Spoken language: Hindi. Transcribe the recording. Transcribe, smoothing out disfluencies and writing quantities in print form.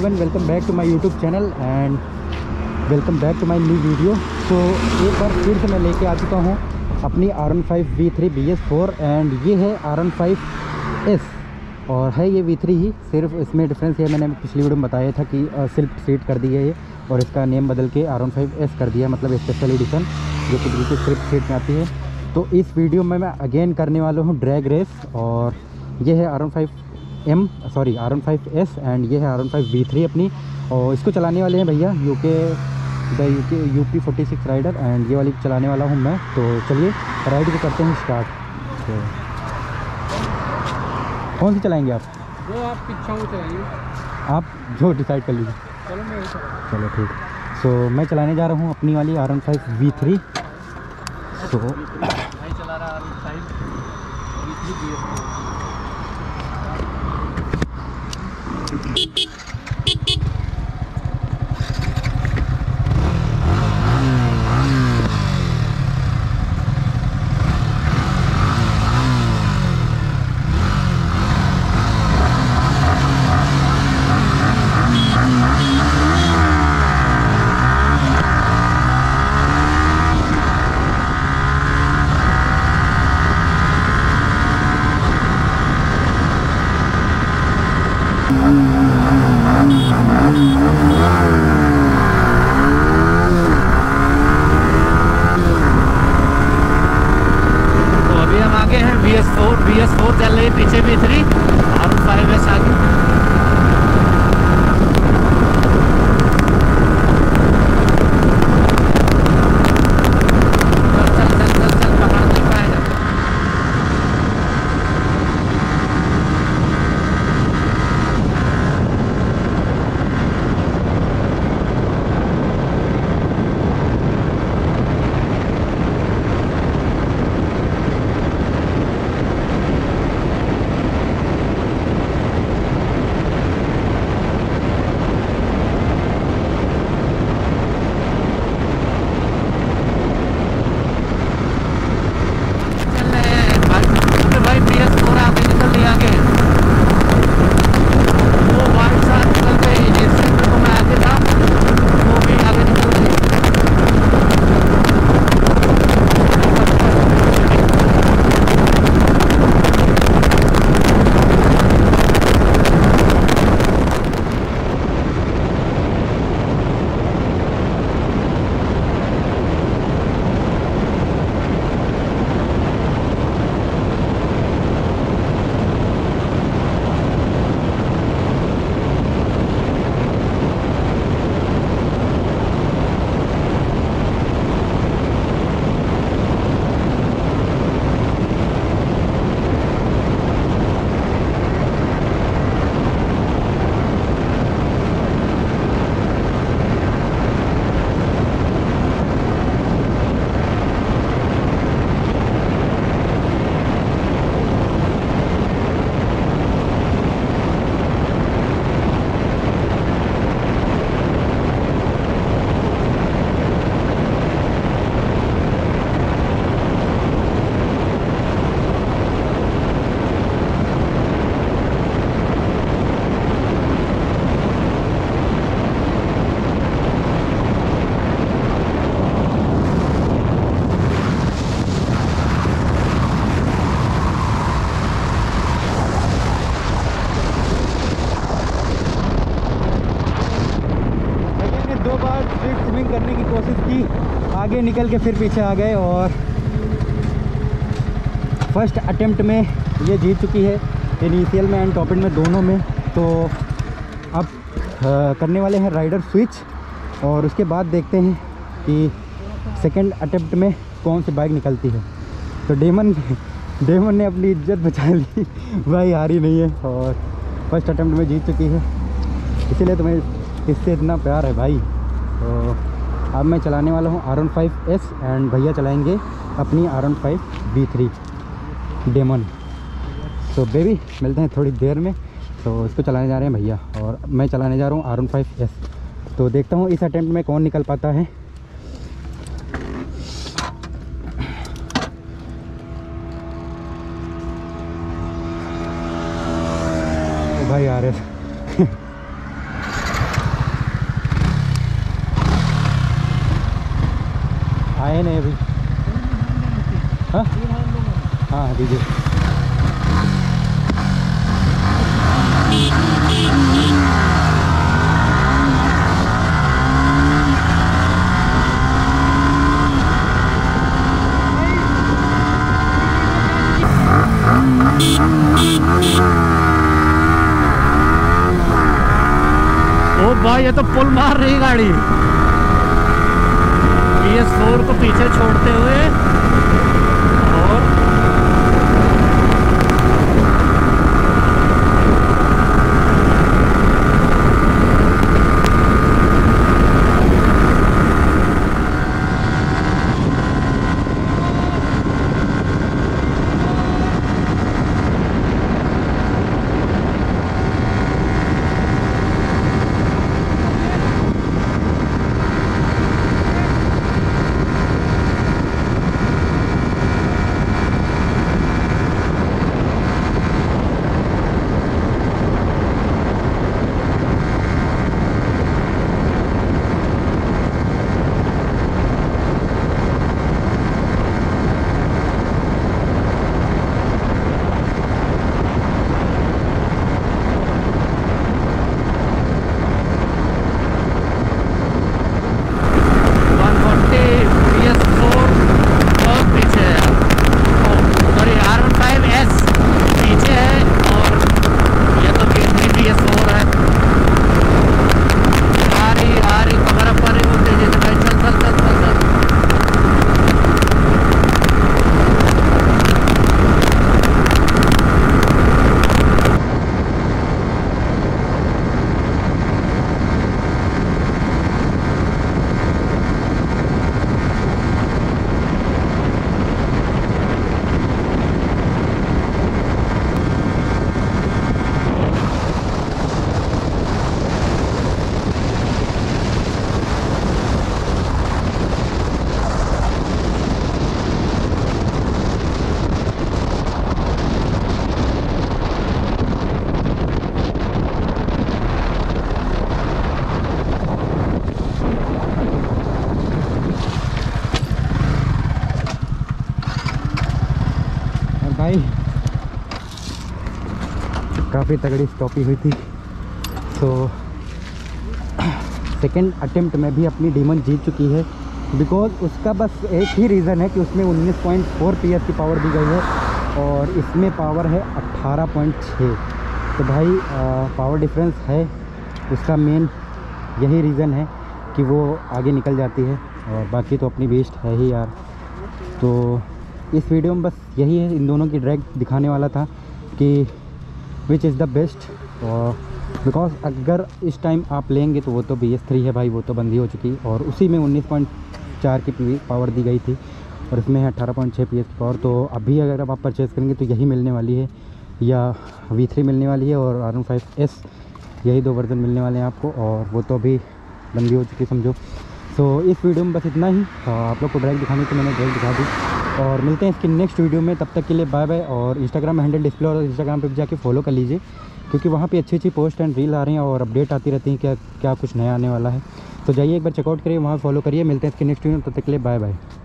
Everyone, welcome back to my YouTube channel and welcome back to my new video. तो एक बार फिर से मैं लेके आ चुका हूँ अपनी R15 V3 BS4 एंड ये है R15S और है ये V3 ही। सिर्फ इसमें डिफरेंस है, मैंने पिछली वीडियो में बताया था कि सिल्क सीट कर दी है ये और इसका नेम बदल के R15S कर दिया, मतलब स्पेशल एडिशन जो कि बिल्कुल सिल्क सीट में आती है। तो इस वीडियो में मैं अगेन करने वाला हूँ ड्रैग रेस और ये है R15S एंड ये है R15 V3 अपनी, और इसको चलाने वाले हैं भैया यूपी 46 राइडर एंड ये वाली चलाने वाला हूँ मैं। तो चलिए राइड को करते हैं स्टार्ट। तो कौन सी चलाएंगे आप? जो आप इच्छा हो चलाइए, आप जो डिसाइड कर लीजिए। चलो मैं चलो ठीक। सो मैं चलाने जा रहा हूँ अपनी वाली R15 V3। तो भाई चला रहा R15 V3 BS4। BS4 चल रही, पीछे V3 R15S आगे। स्विमिंग करने की कोशिश की, आगे निकल के फिर पीछे आ गए और फर्स्ट अटेम्प्ट में ये जीत चुकी है, इनिशियल में एंड टॉप एंड में दोनों में। तो अब करने वाले हैं राइडर स्विच और उसके बाद देखते हैं कि सेकंड अटेम्प्ट में कौन सी बाइक निकलती है। तो डेमन ने अपनी इज्जत बचा ली भाई, हारी नहीं है और फर्स्ट अटेम्प्ट में जीत चुकी है, इसीलिए तुम्हें इससे इतना प्यार है भाई। तो अब मैं चलाने वाला हूँ R15S एंड भैया चलाएंगे अपनी R15 V3 डेमन। तो बेबी मिलते हैं थोड़ी देर में। तो इसको चलाने जा रहे हैं भैया और मैं चलाने जा रहा हूँ R15S। तो देखता हूँ इस अटेम्प्ट में कौन निकल पाता है। भाई आ रहे हाँ हाँ दीजिए। ओ भाई ये तो पुल मार रही गाड़ी, BS4 को पीछे छोड़ते हुए। और भाई काफ़ी तगड़ी स्टॉपी हुई थी। तो सेकंड अटेम्प्ट में भी अपनी डीमन जीत चुकी है, बिकॉज उसका बस एक ही रीज़न है कि उसमें 19.4 PS की पावर दी गई है और इसमें पावर है 18.6। तो भाई पावर डिफरेंस है, उसका मेन यही रीज़न है कि वो आगे निकल जाती है, और बाकी तो अपनी बेस्ट है ही यार। तो इस वीडियो में बस यही है, इन दोनों की ड्रैग दिखाने वाला था कि विच इज़ द बेस्ट। और बिकॉज अगर इस टाइम आप लेंगे तो वो तो BS3 है भाई, वो तो बंदी हो चुकी, और उसी में 19.4 की पावर दी गई थी और इसमें है 18.6 PS की पावर। तो अभी अगर आप परचेज़ करेंगे तो यही मिलने वाली है, या V3 मिलने वाली है और R15S, यही दो वर्जन मिलने वाले हैं आपको, और वो तो अभी बंदी हो चुकी समझो। सो इस वीडियो में बस इतना ही, आप लोग को ड्रैग दिखाने की मैंने ड्रैग दिखा दी, और मिलते हैं इसकी नेक्स्ट वीडियो में। तब तक के लिए बाय बाय। और इंस्टाग्राम हैंडल डिस्प्ले और इंस्टाग्राम पे भी जाके फॉलो कर लीजिए, क्योंकि वहाँ पे अच्छी अच्छी पोस्ट एंड रील आ रही हैं और अपडेट आती रहती हैं क्या क्या कुछ नया आने वाला है। तो जाइए एक बार चेकआउट करिए, वहाँ फॉलो करिए। मिलते हैं इसकी नेक्स्ट वीडियो में, तब तक के लिए बाय बाय।